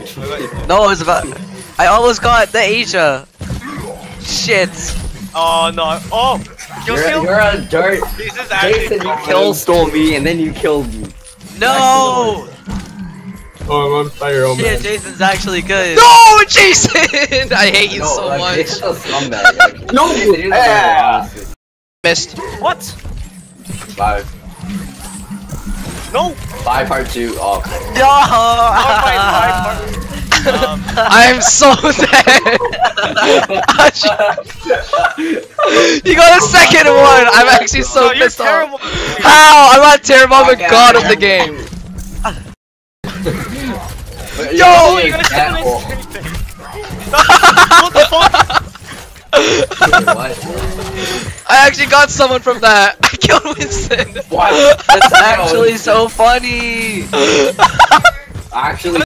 No, it was about. I almost got the Asia. Shit. Oh no. Oh! You're a dirt. This is actually Jason, you kill stole me and then you killed me. No! Oh, I'm on fire, oh Shit, man. Jason's actually good. No, Jason! I hate you so much. Jason's a scumbag. Like, No! Yeah! Missed. What? 5. No! 5 part 2. Oh. No! I'm so dead. You got a second one. I'm actually so pissed off. How? I'm not terrible. I'm a god of the game. Yo! You gotta kill me! What the fuck? What? I actually got someone from that. I killed Winston. What? That's actually so funny. Actually.